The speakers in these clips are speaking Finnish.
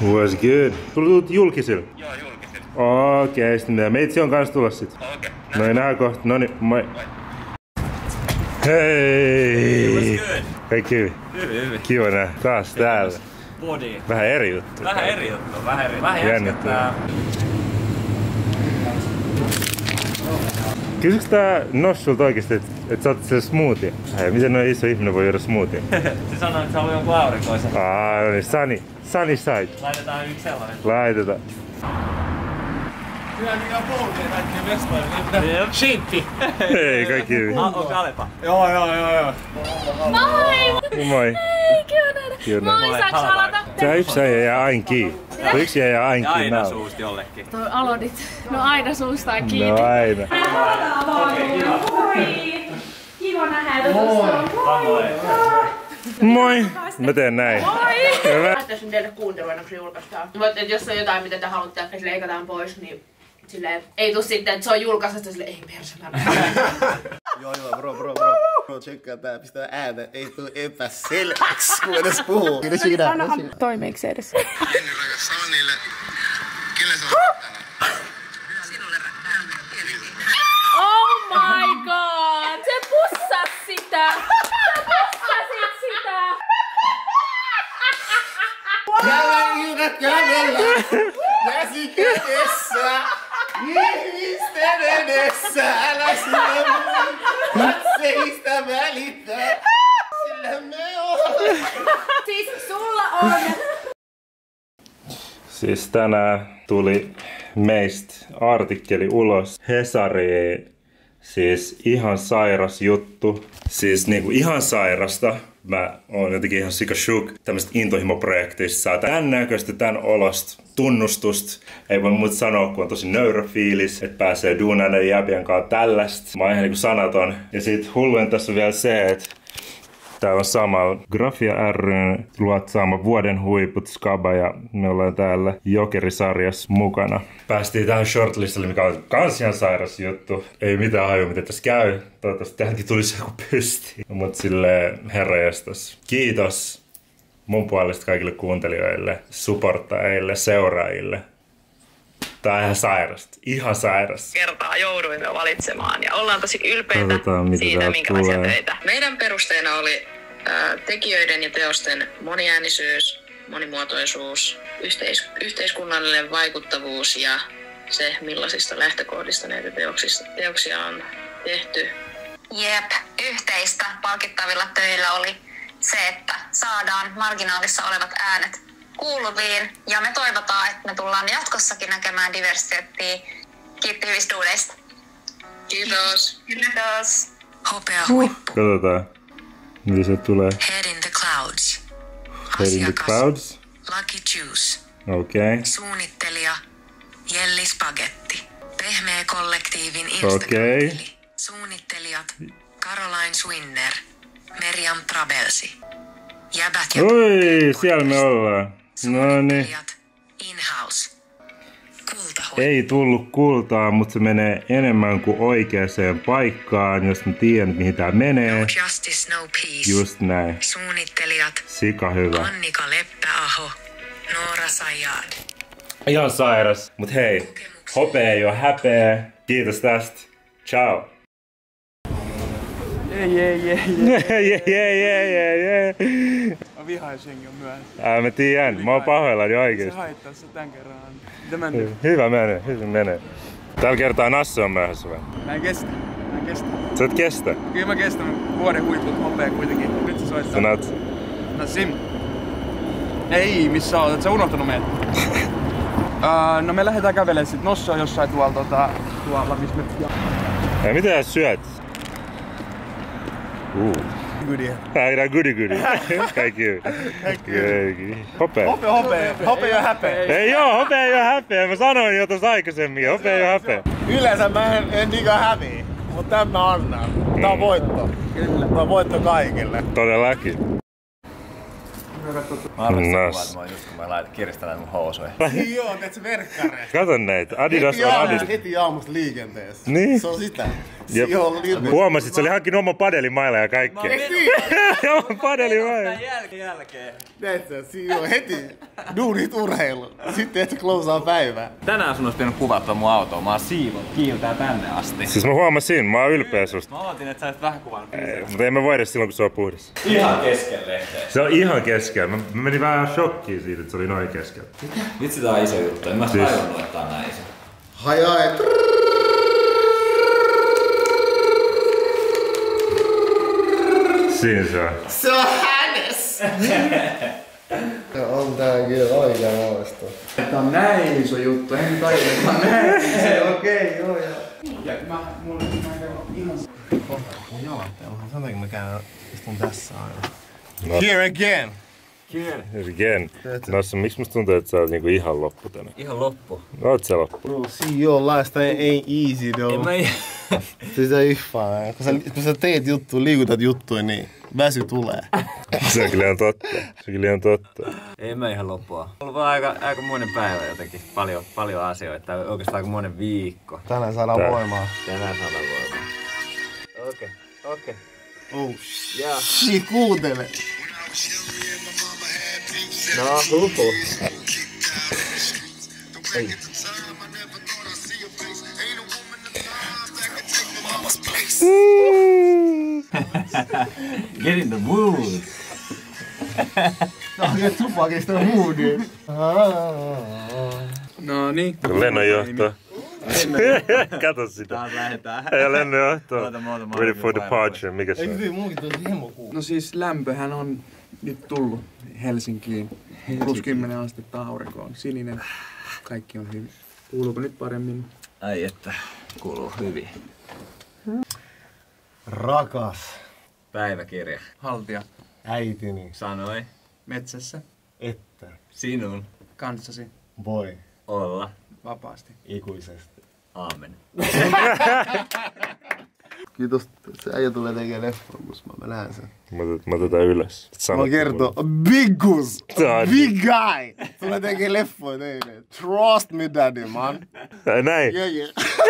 Was good. Tulit julkisille? Joo, julkisille. Okei, sitten meitsi on kans tulossa sit. Okei. Noin nähdään kohta. Noniin, moi. Hei! Kaikki hyvin? Hyvin. Kiva nähdä taas täällä. Body. Vähän eri juttu. Vähän eri juttu. Vähän jännittää. Kysyks tää Nossulta oikeesti, että sä otat sen smoothie? Hei, miten noin iso ihminen voi juoda smoothie? Se sanoi, että se oli jonkun aurinkoisen. No niin, sunny side. Laitetaan yksi sellainen. Laitetaan. Kyllä mikä on polkeen kaikkien mestoille. Shimpi. Hei, kaikki hyvin. Onko Alepa? Joo. Moi! Moi. Hei, kiva nähdä. Moi, saaks aloita? Tää yksi äijä jää aina kiinni. Yksi äijä jää aina kiinni. Aina suusta jollekin. Toi aloitit. No aina suustaan kiinni. No aina. Moi! Kiva nähdä. Moi. Moi! Mä teen näin. Moi! Hyvä. Tässä on teille kuuntelua, kun se julkaistaan. Mutta jos on jotain, mitä te haluatte, että se leikataan pois, niin silleen, ei tuu sitten, että se on julkaisesta silleen, ei perselänä. Joo, bro. Tsekkaa tää, pistää ääntä, ei tuu epäselväksi, kun edes puhuu. Kyllä siinä. Toimiiko se edes? Jenny rakas, sano niille, kelle se on Oh my god! Se pussas sitä! Sä pussasit sitä! Kävelillä kävellä, käsi kädessä, ihmisten edessä, älä sinä katseista välitä, sillä me ollaan. Siis sulla on! Siis tänään tuli meistä artikkeli ulos Hesariin. Siis ihan sairas juttu. Siis niinku ihan sairasta. Mä oon jotenkin ihan sika shook tämmöstä intohimoprojektista. Saa tän näköistä, tän olosta, tunnustusta. Ei voi muuta sanoa, kun on tosi nöyrä fiilis, että pääsee duunainen jäbien kanssa tällaista. Mä oon ihan niinku sanaton. Ja sit hulluin tässä on vielä se, että täällä on samalla Grafia ryn luotsaama vuoden huiput Skaba ja me ollaan täällä Jokeri-sarjassa mukana. Päästiin tähän shortlistille, mikä on kans ihan sairas juttu. Ei mitään hajua, miten tässä käy. Toivottavasti tähänkin tulisi joku pysti. Mut silleen herranjestas. Kiitos mun puolesta kaikille kuuntelijoille, supporttajille, seuraajille. Tää on ihan sairasta. Ihan sairasta. Kertaa jouduimme valitsemaan ja ollaan tosi ylpeitä Katsotaan, siitä, minkälaisia tulee. töitä. Meidän perusteena oli tekijöiden ja teosten moniäänisyys, monimuotoisuus, yhteiskunnallinen vaikuttavuus ja se, millaisista lähtökohdista näitä teoksia on tehty. Jep, yhteistä palkittavilla töillä oli se, että saadaan marginaalissa olevat äänet kuuluviin ja me toivotaan, että me tullaan jatkossakin näkemään diversiteettiä. Kiitti hyvistä duuneista. Kiitos. Kiitos. Hopea huippu. Katsotaan, mitä se tulee. Head in the clouds. Head in the Asiakas. clouds. Lucky Juice. Okei. Suunnittelija Jelli Spagetti. Pehmeä kollektiivin Okei. Instagram-tili. Suunnittelijat Caroline Swinner. Meriam Trabelsi. Jäbät ja Oi, siellä me ollaan. No niin. suunnittelijat In-house. Kultahuippu. Ei tullut kultaa, mutta se menee enemmän kuin oikeaan paikkaan, jos mä tiedän, mihin tää menee. No justice, no peace. Just näin. Suunnittelijat Sika hyvä. Annika Leppäaho. Noora Sajad. Ihan sairas. Mut hei, hopea ei oo häpeä. Kiitos tästä. Ciao. Jee. Mä vihais jengi on myöhässä. Mä tiedän, mä oon pahoillani Se oikeesti. haittaa se tän kerran. Mitä mä nyt? Hyvä menee. Tällä kertaa Nassi on myöhässä vai? Mä en kestä. Sä et kestä? Kyllä mä kestän vuoden huiput hopea kuitenkin. Nyt se soittaa. Sä näet. Nassim. Ei, missä oot? Et sä unohtanut meitä? No me lähdetään kävelemään sit. Nossa on jossain tuolla missä me... Hei, mitä sä syöt? Goodie. Tää goody. Kaikki hyvin. Hopea. Hopea ja häpeä. Ei joo, hopea ei oo häpeä. Mä sanoin jo tossa aikaisemmin. Hopea ei oo häpeä. Yleensä mä en niinkään häviä, mut tän mä annan. Tää on voitto. Kyllä. Tää on voitto kaikille. Todellakin. Mä arvostan Nas. kuvaa, just kun mä kiristän mun housuja. Joo, teet sä verkkareista. Kato näitä. Adidas on Adidas. Heti aamusta liikenteessä. Niin. Se on sitä. Huomasit, se oli hankkinut oman padelimailla ja kaikkea. Oman padelimailla. Jälkeen. Näetkö, siinä on heti duunit urheilu. Sitten et closaa päivää. Tänään sun olisi pitänyt kuvata mun autoa. Mä oon siivon kiiltää tänne asti. Siis mä huomasin, mä oon ylpeä susta. Mä ootin, että sä et vähän kuvannut. Mutta ei me voida silloin, kun se on puhdas. Ihan keskellä lehteä. Se on ihan keskellä. Mä menin vähän shokkiin siitä, että se oli noin keskellä. Vitsi, tää on iso juttu. En mä Siis- tajunnut, että tää on näin iso. Hajai. Siinä se on. Se on hänes! On tää kyllä oikeanlaista. Tää on näin iso juttu, en tajua, tää on näin iso. Okei, joo. Ja mulla käy ihan... Mun jalat onhan sen takia mä istun tässä aina. No. Here again! Again. Nossa, miksi musta tuntuu, että sä oot niinku ihan loppu tänään? Ihan loppu. Oot sä loppu? Bro, see your lifestyle ain't easy though. Sitä yhtään. Kun sä teet juttuja, liikutat juttuja, niin väsy tulee. Se on kyllä ihan totta. Se on kyllä ihan totta. Ei mä ihan loppua. On ollut vaan aika monen päivä jotenkin. Paljon asioita. Tai oikeastaan aika monen viikko. Tänään saadaan voimaa. Tänään saadaan voimaa. Okei. Oh shit, kuuntele. No, huhu. Ei. Get in the mood. Get tupakista moodi. No niin. Lennonjohto. Kato sitä. Taas lähetään. Ei ole lennonjohto. Oota, Ready for departure. Mikä se on? Eikö munkin tosi hemokuu? No siis lämpöhän on nyt tullut Helsinkiin. Plus 10 astetta aurinkoon. Sininen. Kaikki on hyvin. Kuuluuko nyt paremmin? Ai että, kuuluu hyvin. Rakas Päiväkirja. Haltia. äitini Sanoi, Metsässä. että sinun Kanssasi. voi olla Vapaasti. ikuisesti. aamen. Kiitos, se äijä tulee tekemään leffan, kun mä näen sen. Mä otetaan ylös. Mä kertoo, Biggus, Tää- big guy, tulee tekemään leffoja teille. Trust me daddy, man. Ai näin. Yeah.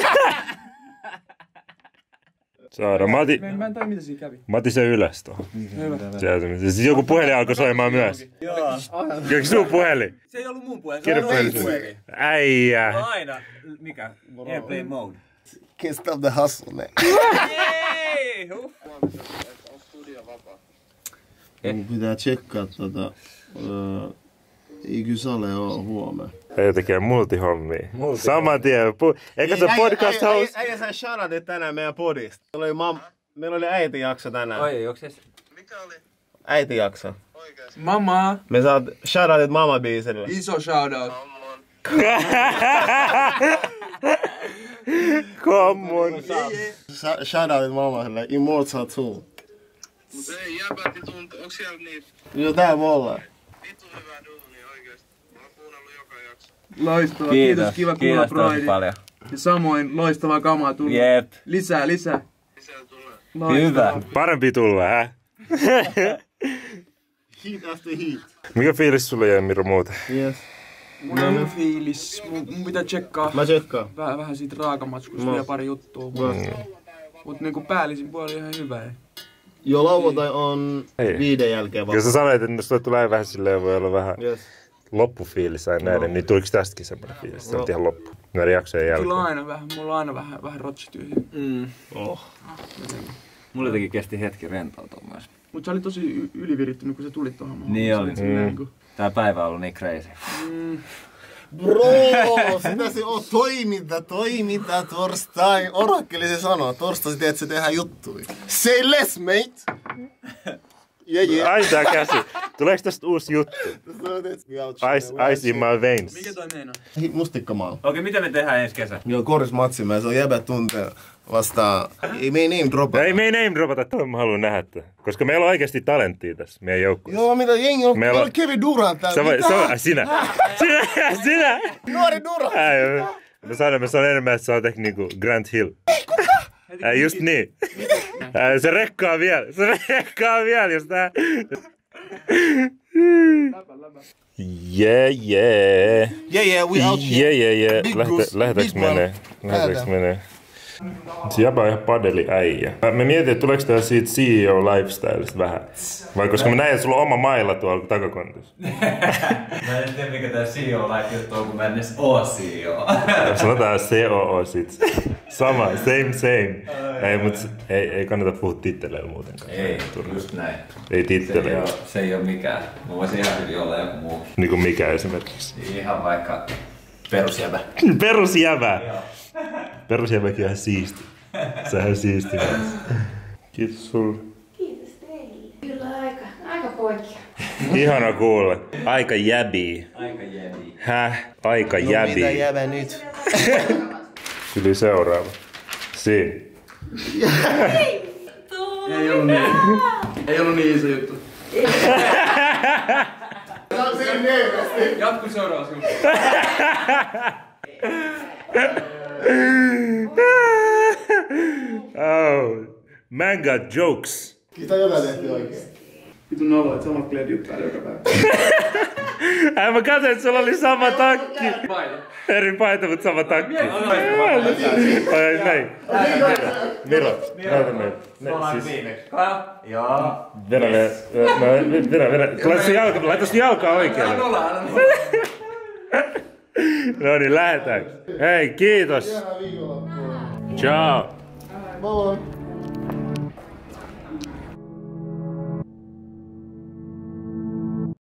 Saadaan. Mä en tajua mitä siinä kävi. Mä otin sen ylös tuohon. Hyvä. Siis joku puhelin alkoi soimaan myös. Joo. Joku sun puhelin. Se ei ollut mun puhelin, se Kerro oli puhelin. puhelin. Äijä. Aina, mikä? Airplane mode. Can't stop the hustle, man. Jee! Mun pitää tsekkaa ei kyllä Sale oo huomenna. Äijä tekee multihommia. Saman tien. Eikä se podcast host? Äijä sä shoutout tänään meidän podista. Meillä oli äitijakso tänään. Oi, onks se? Äitijakso. Mama. Me saat shoutoutit Mama-biisille. Iso shoutout. Come on. Shoutoutit Mamalle. Immortal Tool. Mut ei jäbätti tuntuu, onks siellä niitä? Joo, tää voi olla. Vittu hyvää duunia oikeesti. Mä oon kuunnellut joka jakso. Loistavaa. Kiitos. Kiva kuulla, Kiitos tosi Broidi. paljon. Ja samoin loistavaa kamaa tullut. Jep. Lisää. Lisää tulee. Loistavaa. Hyvä. Parempi tulla, hä? Heat after heat. Mikä fiilis sulla jäi, Miro, muuten? Yes. Mulla on fiilis. Mun pitää tsekkaa. Mä tsekkaan. Vähän siitä raakamatskusta vielä pari juttua. Mut niinku päällisin puoli ihan hyvä. Jo lauantai on Ei. 5 jälkeen Jos sä sanoit, että jos sulle tulee vähän silleen, voi olla vähän Yes. loppufiilis aina näiden, niin tuliko tästäkin semmoinen fiilis? Se on ihan loppu. Näiden jaksojen jälkeen. Mulla on aina vähän rotsityhjä. Mulla jotenkin kesti hetki rentoutua myös. Mut sä oli tosi ylivirittynyt, kun sä tulit tohon maahan. Niin Se oli. silleen niinku- Tää päivä on ollut niin crazy. Bro, sitä se on toiminta torstai. Orakkeli se sanoo, torstai teet se tehdään juttui. Say less, mate. Yeah. Ai tää käsi. Tuleeko tästä uusi juttu? Ice in my veins. Mikä toi meinaa? Mustikkamaa. Okei, mitä me tehdään ensi kesä? Joo, korismatsimme. Se on jäbä tuntee vastaan. Ei me ei name dropata. Ei me ei name dropata, mä haluan nähdä tätä. Koska meillä on oikeasti talenttia tässä meidän joukkueessa. Joo, mitä jengi on? Meillä Meillä on- on Kevin Durant täällä. Sinä! Nuori Durant. Mä sanon enemmän, että sä oot ehkä niinku Grant Hill. Just niin. Se rekkaa vielä, jos tää... Yeah. Yeah, we out here. Yeah. Big goose, Lähdetäänkö big man. menee? Se jäbä on ihan padeli-äijä. Mä mietin, että tuleeko tää siitä CEO Lifestylesta vähän. Vai koska mä näin, että sulla on oma mailla tuolla takakontissa. Mä en tiedä mikä tää CEO Life juttu on, kun mä en edes oo CEO. Sanotaan COO sit. Sama, same. Ei, mut ei kannata puhua titteleillä muutenkaan. Ei, just näin. Ei titteleillä. Se ei oo mikään. Mä voisin ihan hyvin olla joku muu. Niinku mikä esimerkiksi? Ihan vaikka perusjävä. Perusjävä! Perusjäväkin on ihan siisti. Se on ihan siisti. Kiitos sulle. Kiitos teille. Kyllä aika poikia. Ihana kuulla. Aika jäbii. Aika jäbii. Häh? Aika jäbii. Mitä jäbä nyt? Yli seuraava. Siinä. Ei ollut niin iso juttu. Jatku seuraavaksi. Oh, man got jokes. Mitä jotain tehtiin oikein? Vitu nolo, että samat kledjut päällä joka päivä. Mä katsoin, että sulla oli sama takki. Paita. Eri paita, mutta sama takki. Ai näin. Miro, näytä näin. Ollaan viimeksi. Joo. Vedä. Laita sun jalkaa oikealle. No niin, lähetäänkö? Hei, kiitos. Ciao. Moi.